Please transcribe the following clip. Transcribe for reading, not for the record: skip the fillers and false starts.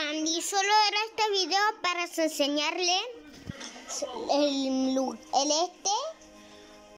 Andy, solo era este video para enseñarle el